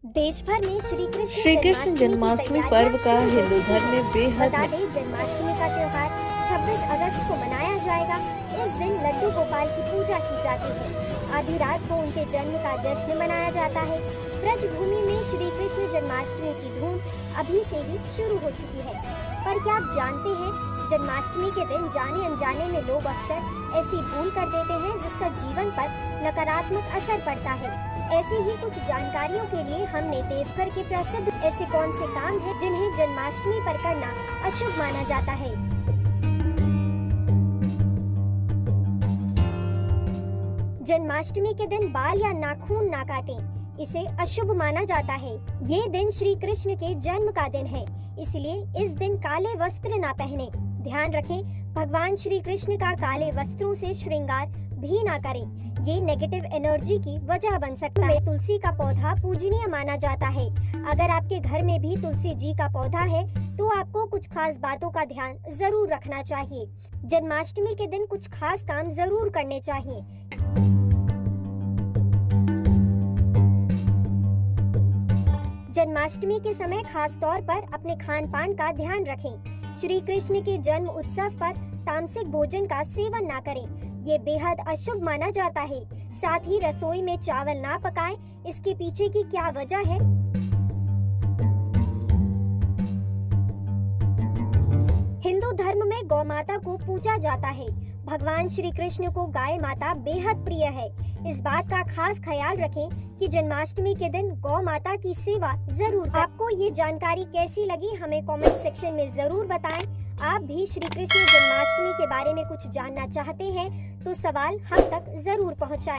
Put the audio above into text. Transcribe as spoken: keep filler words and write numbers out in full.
देश भर में श्री कृष्ण श्री कृष्ण जन्माष्टमी पर्व का हिंदू धर्म में बेहद बता दें, जन्माष्टमी का त्योहार छब्बीस अगस्त को मनाया जाएगा। इस दिन लड्डू गोपाल की पूजा की जाती है। आधी रात को उनके जन्म का जश्न मनाया जाता है। ब्रज भूमि में श्री कृष्ण जन्माष्टमी की धूम अभी से ही शुरू हो चुकी है। पर क्या आप जानते हैं, जन्माष्टमी के दिन जाने अनजाने में लोग अक्सर ऐसी भूल कर देते हैं जिसका जीवन पर नकारात्मक असर पड़ता है। ऐसी ही कुछ जानकारियों के लिए हमने देवघर के प्रसिद्ध ऐसे कौन से काम हैं जिन्हें जन्माष्टमी पर करना अशुभ माना जाता है। जन्माष्टमी के दिन बाल या नाखून ना काटें, इसे अशुभ माना जाता है। ये दिन श्री कृष्ण के जन्म का दिन है, इसलिए इस दिन काले वस्त्र ना पहने। ध्यान रखें, भगवान श्री कृष्ण का काले वस्त्रों से श्रृंगार भी ना करें, ये नेगेटिव एनर्जी की वजह बन सकता है। तुलसी का पौधा पूजनीय माना जाता है। अगर आपके घर में भी तुलसी जी का पौधा है तो आपको कुछ खास बातों का ध्यान जरूर रखना चाहिए। जन्माष्टमी के दिन कुछ खास काम जरूर करने चाहिए। जन्माष्टमी के समय खास तौर पर अपने खान पान का ध्यान रखें। श्री कृष्ण के जन्म उत्सव पर तामसिक भोजन का सेवन ना करें, ये बेहद अशुभ माना जाता है। साथ ही रसोई में चावल ना पकाएं, इसके पीछे की क्या वजह है? हिंदू धर्म में गौ माता को पूजा जाता है। भगवान श्री कृष्ण को गाय माता बेहद प्रिय है। इस बात का खास ख्याल रखें कि जन्माष्टमी के दिन गौ माता की सेवा जरूर करें। आपको ये जानकारी कैसी लगी, हमें कमेंट सेक्शन में जरूर बताएं। आप भी श्री कृष्ण जन्माष्टमी के बारे में कुछ जानना चाहते हैं तो सवाल हम तक जरूर पहुंचाएं।